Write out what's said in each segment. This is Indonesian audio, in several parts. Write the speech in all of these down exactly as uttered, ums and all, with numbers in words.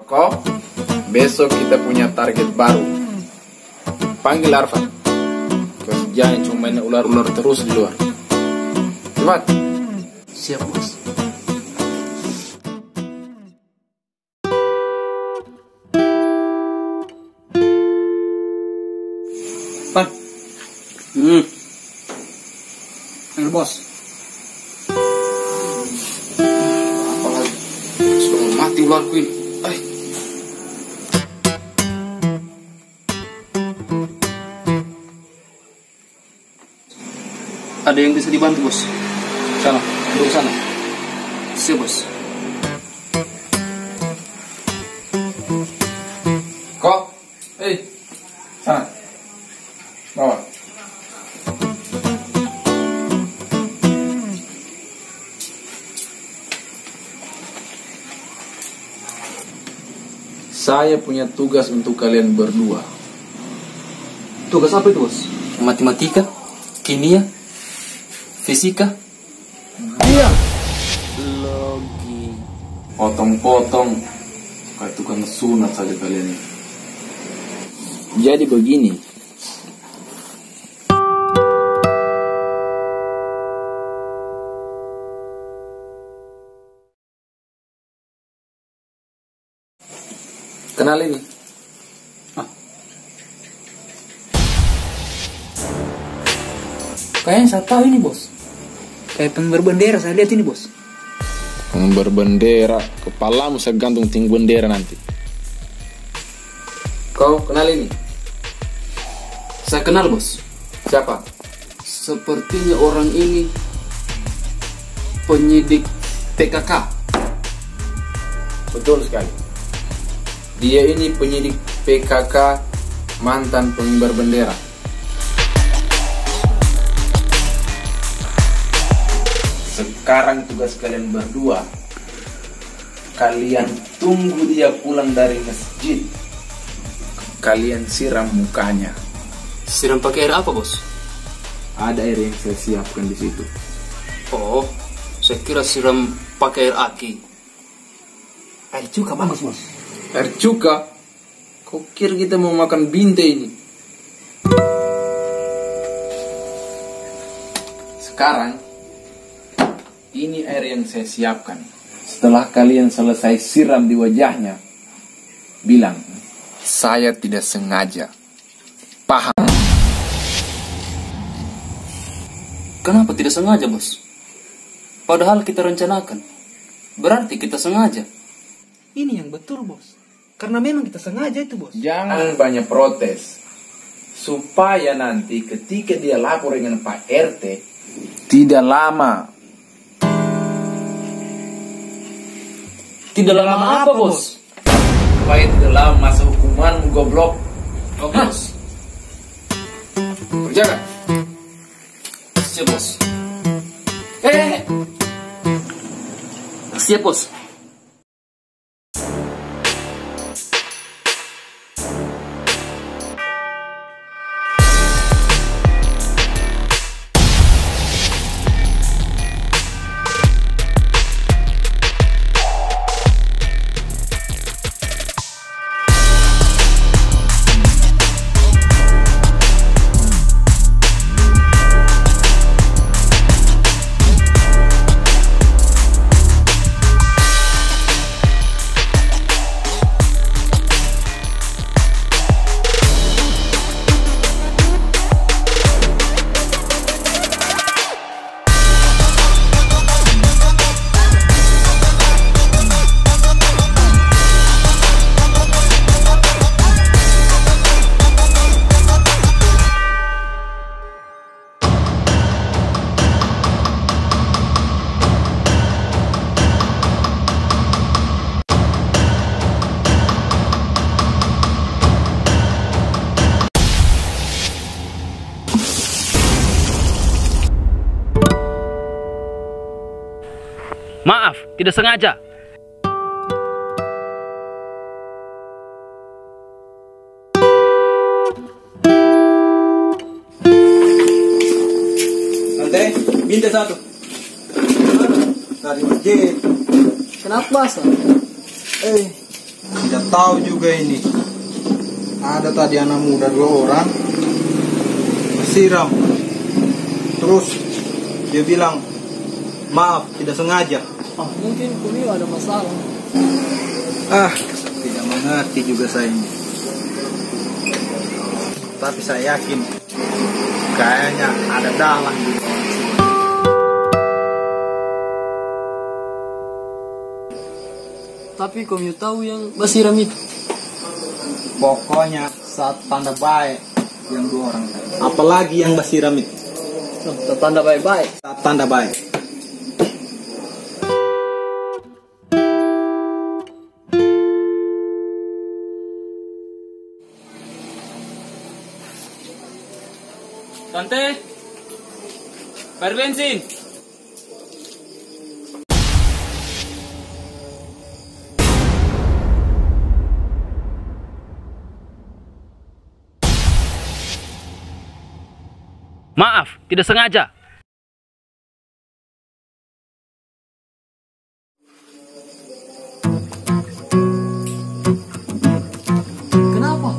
Kok, besok kita punya target baru. Panggil Arfan. Kerjanya cuma main ular-ular terus di luar. Cepat. Siap, bos. Pan. Hmm. Panggil bos. Apalagi sudah mati ularku ini. Ay. Ada yang bisa dibantu, bos? Sana, duduk sana. Siap, bos. Kok, eh, sana. Bawa. Saya punya tugas untuk kalian berdua. Tugas apa itu, bos? Matematika? Kimia? Fisika? Iya. Logi. Potong-potong kayak tukang sunat saja kalian ini. Jadi begini. Kenal ini? Kayaknya saya tahu ini, bos. Kayak pengibar bendera saya lihat ini, bos. Pengibar bendera, kepalamu saya gantung tinggi bendera nanti. Kau kenal ini? Saya kenal, bos. Siapa? Sepertinya orang ini penyidik P K K. Betul sekali. Dia ini penyidik P K K, mantan pengibar bendera. Sekarang tugas kalian berdua, kalian tunggu dia pulang dari masjid. Kalian siram mukanya. Siram pakai air apa, bos? Ada air yang saya siapkan di situ. Oh, saya kira siram pakai air aki. Air cuka bagus, bos. Air cuka? Kau kira kita mau makan binte ini? Sekarang, ini air yang saya siapkan. Setelah kalian selesai siram di wajahnya, bilang, saya tidak sengaja. Paham? Kenapa tidak sengaja, bos? Padahal kita rencanakan. Berarti kita sengaja. Ini yang betul, bos. Karena memang kita sengaja itu, bos. Jangan banyak protes. Supaya nanti ketika dia lapor dengan Pak R T, tidak lama. Tidak lama apa, bos? Supaya tidak lama masa hukumanmu, goblok. Oke, bos. Kerjakan. Siap, bos. Eh, Siap, bos. Maaf, tidak sengaja. Santai, binte satu. Dari masjid. Kenapa, Bas? Eh, Tidak tahu juga ini. Ada tadi anak muda dua orang siram. Terus dia bilang, maaf, tidak sengaja. Ah, mungkin Kumio ada masalah. Ah, tidak mengerti juga saya ini. Tapi saya yakin kayaknya ada dalang di bawah sini. Tapi Kumio tahu yang Basiram itu. Pokoknya saat tanda baik yang dua orang tadi. Apalagi yang Basiram itu. Oh, tanda baik-baik. Saat tanda baik. Tante, bayar bensin. Maaf, tidak sengaja. Kenapa?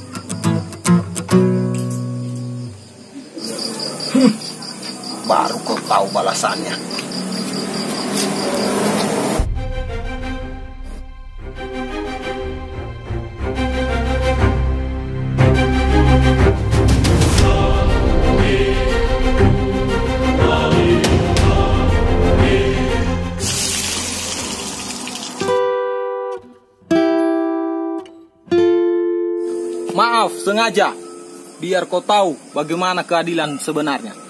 Baru kau tahu balasannya. Maaf, sengaja. Biar kau tahu bagaimana keadilan sebenarnya.